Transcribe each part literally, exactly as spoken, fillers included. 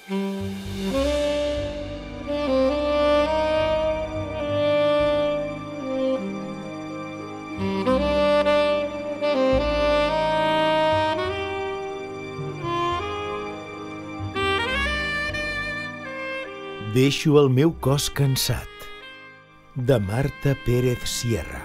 Deixo el meu cos cansat, de Marta Pérez Sierra.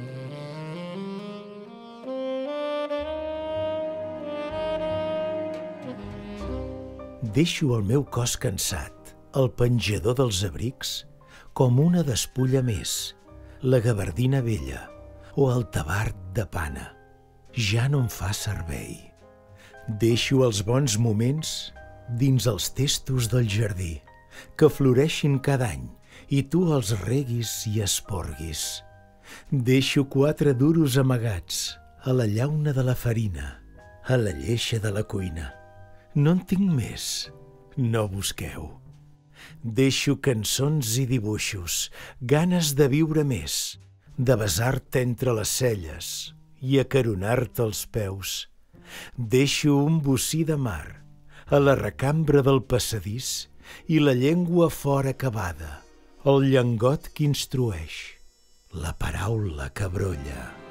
Deixo el meu cos cansat, al penjador dels abrics, com una despulla més, la gabardina vella o el tabard de pana. Ja no em fa servei. Deixo els bons moments dins els testos del jardí, que floreixin cada any i tu els reguis i esporguis. Deixo quatre duros amagats a la llauna de la farina, a la lleixa de la cuina. No en tinc més, no busqueu. Deixo cançons i dibuixos, ganes de viure més, de besar-te entre les celles i acaronar-te els peus. Deixo un bocí de mar a la recambra del passadís i la llengua fora acabada, el llengot que instrueix, la paraula que brolla.